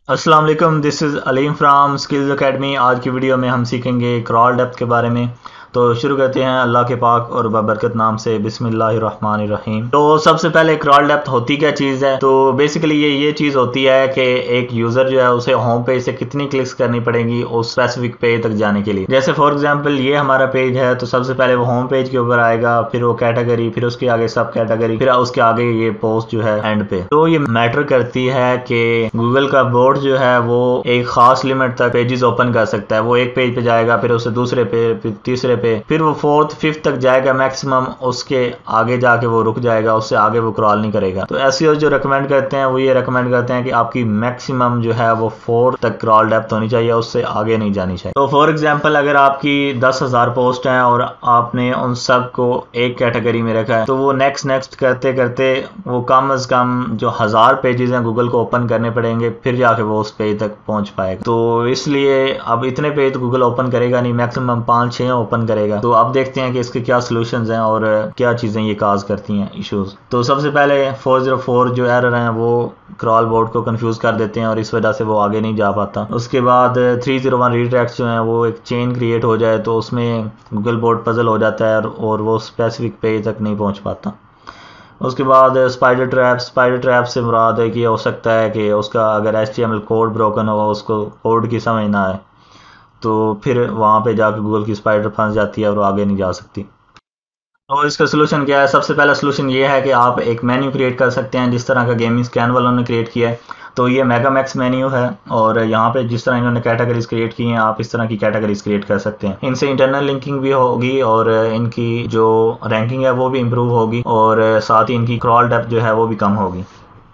अस्सलाम वालेकुम, this is Aleem from skills academy. आज की वीडियो में हम सीखेंगे क्रॉल डेप्थ के बारे में। तो शुरू करते हैं अल्लाह के पाक और बरकत नाम से, बिस्मिल्लाहिर्रहमानिर्रहीम। तो सबसे पहले क्रॉल डेप्थ होती क्या चीज़ है? तो बेसिकली ये चीज़ होती है कि एक यूज़र जो है उसे होम पेज से कितनी क्लिक्स करनी पड़ेगी उस स्पेसिफिक पेज तक जाने के लिए। जैसे फॉर एग्जांपल ये हमारा पेज है, तो सबसे पहले वो होम पेज के ऊपर आएगा, फिर वो कैटेगरी, फिर उसके आगे सब कैटेगरी, फिर उसके आगे ये पोस्ट जो है एंड पे। तो ये मैटर करती है कि गूगल का बोर्ड जो है वो एक खास लिमिट तक पेजेस ओपन कर सकता है। वो एक पेज पे जाएगा, फिर उससे दूसरे पे, फिर तीसरे पे, फिर वो फोर्थ फिफ्थ तक जाएगा मैक्सिमम। उसके आगे जाके वो रुक जाएगा, उससे आगे वो क्रॉल नहीं करेगा। तो एसईओ जो रिकमेंड करते हैं वो ये रिकमेंड करते हैं कि आपकी मैक्सिमम जो है वो 4 तक क्रॉल डेप्थ होनी चाहिए, उससे आगे नहीं जानी चाहिए। तो फॉर एग्जाम्पल अगर आपकी 10,000 पोस्ट हैं और आपने उन सब को एक कैटेगरी में रखा है, तो वो नेक्स्ट नेक्स्ट करते करते वो कम अज कम जो 1000 पेजेस हैं गूगल को ओपन करने पड़ेंगे, फिर जाके वो उस पेज तक पहुंच पाएगा। तो इसलिए अब इतने पेज तो गूगल ओपन करेगा नहीं, मैक्सिमम 5-6 ओपन करेगा। तो अब देखते हैं कि इसके क्या सॉल्यूशंस हैं और क्या चीज़ें ये काज करती हैं इश्यूज। तो सबसे पहले 404 जो एरर हैं वो क्रॉल बोर्ड को कंफ्यूज कर देते हैं और इस वजह से वो आगे नहीं जा पाता। उसके बाद 301 रीट्रैक्ट्स जो हैं वो एक चेन क्रिएट हो जाए तो उसमें गूगल बोर्ड पजल हो जाता है और वो स्पेसिफिक पेज तक नहीं पहुंच पाता। उसके बाद स्पाइडर ट्रैप से मुराद है कि हो सकता है कि उसका अगर HTML कोड ब्रोकन हो, उसको कोड की समझ ना आए, तो फिर वहाँ पे जाकर गूगल की स्पाइडर फंस जाती है और वो आगे नहीं जा सकती। तो इसका सोल्यूशन क्या है? सबसे पहला सोल्यूशन ये है कि आप एक मेन्यू क्रिएट कर सकते हैं जिस तरह का गेमिंग स्कैन वालों ने क्रिएट किया है। तो ये मेगा मैक्स मेन्यू है और यहाँ पे जिस तरह इन्होंने कैटेगरीज क्रिएट की हैं, आप इस तरह की कैटेगरीज क्रिएट कर सकते हैं। इनसे इंटरनल लिंकिंग भी होगी और इनकी जो रैंकिंग है वो भी इम्प्रूव होगी और साथ ही इनकी क्रॉल डेप्थ जो है वो भी कम होगी।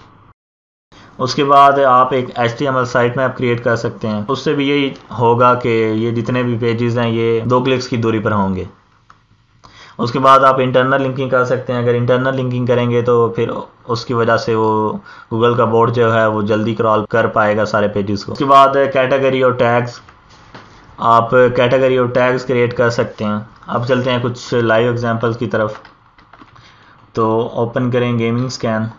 उसके बाद आप एक HTML साइट मैप क्रिएट कर सकते हैं। उससे भी यही होगा कि ये जितने भी पेजेस हैं ये 2 क्लिक्स की दूरी पर होंगे। उसके बाद आप इंटरनल लिंकिंग कर सकते हैं। अगर इंटरनल लिंकिंग करेंगे तो फिर उसकी वजह से वो गूगल का बोर्ड जो है वो जल्दी क्रॉल कर पाएगा सारे पेजेस को। उसके बाद कैटेगरी और टैग्स, आप कैटेगरी और टैग्स क्रिएट कर सकते हैं। अब चलते हैं कुछ लाइव एग्जांपल्स की तरफ। तो ओपन करें गेमिंग स्कैन।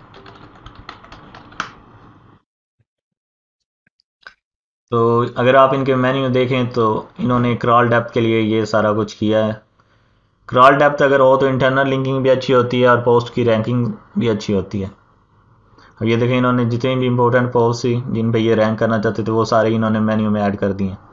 तो अगर आप इनके मेन्यू देखें तो इन्होंने क्रॉल डेप्थ के लिए ये सारा कुछ किया है। क्रॉल डेप्थ अगर हो तो इंटरनल लिंकिंग भी अच्छी होती है और पोस्ट की रैंकिंग भी अच्छी होती है। अब ये देखें, इन्होंने जितनी भी इंपॉर्टेंट पोस्ट थी जिन पे ये रैंक करना चाहते थे वो सारे इन्होंने मेन्यू में ऐड कर दिए।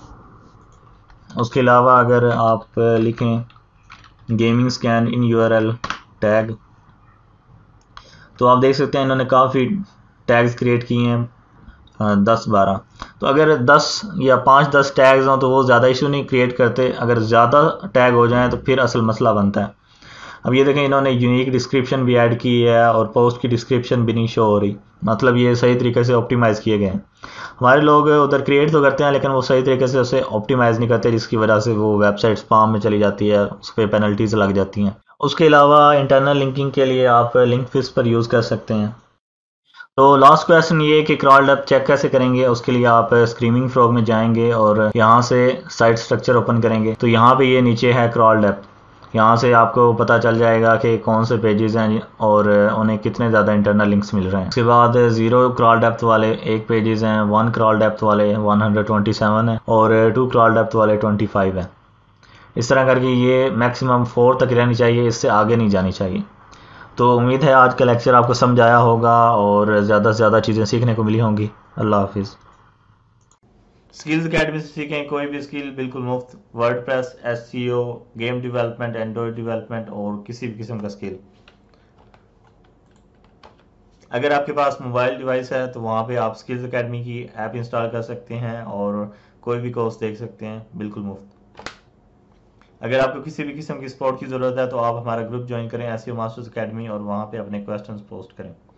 उसके अलावा अगर आप लिखें gaming scan in URL tag, तो आप देख सकते हैं इन्होंने काफ़ी टैग्स क्रिएट किए हैं, 10-12। तो अगर 10 या 5-10 टैग्स हों तो वो ज़्यादा इशू नहीं क्रिएट करते। अगर ज़्यादा टैग हो जाएं तो फिर असल मसला बनता है। अब ये देखें, इन्होंने यूनिक डिस्क्रिप्शन भी ऐड की है और पोस्ट की डिस्क्रिप्शन भी नहीं शो हो रही। मतलब ये सही तरीके से ऑप्टिमाइज़ किए गए हैं। हमारे लोग उधर क्रिएट तो करते हैं लेकिन वो सही तरीके से उसे ऑप्टिमाइज़ नहीं करते, जिसकी वजह से वो वेबसाइट स्पैम में चली जाती है, उस पर पेनल्टीज लग जाती हैं। उसके अलावा इंटरनल लिंकिंग के लिए आप लिंक फिश पर यूज़ कर सकते हैं। तो लास्ट क्वेश्चन ये है कि क्रॉल डेप्थ चेक कैसे करेंगे। उसके लिए आप स्क्रीमिंग फ्रॉग में जाएंगे और यहाँ से साइट स्ट्रक्चर ओपन करेंगे। तो यहाँ पे ये नीचे है क्रॉल डेप्थ। यहाँ से आपको पता चल जाएगा कि कौन से पेजेस हैं और उन्हें कितने ज़्यादा इंटरनल लिंक्स मिल रहे हैं। उसके बाद 0 क्रॉल डेप्थ वाले एक पेजेस हैं, 1 क्रॉल डेप्थ वाले 127 है और 2 क्रॉल डेप्थ वाले 25 है। इस तरह करके ये मैक्सिमम 4 तक रहनी चाहिए, इससे आगे नहीं जानी चाहिए। तो उम्मीद है आज का लेक्चर आपको समझ आया होगा और ज़्यादा से ज़्यादा चीज़ें सीखने को मिली होंगी। अल्लाह हाफिज़। स्किल्स अकेडमी से सीखें कोई भी स्किल बिल्कुल मुफ्त। WordPress, SEO, game development, android development और किसी भी किस्म का स्किल। अगर आपके पास मोबाइल डिवाइस है तो वहाँ पे आप स्किल्स अकेडमी की ऐप इंस्टॉल कर सकते हैं और कोई भी कोर्स देख सकते हैं बिल्कुल मुफ्त। अगर आपको किसी भी किस्म की सपोर्ट की ज़रूरत है तो आप हमारा ग्रुप ज्वाइन करें SEO मास्टर्स अकेडमी और वहाँ पे अपने क्वेश्चंस पोस्ट करें।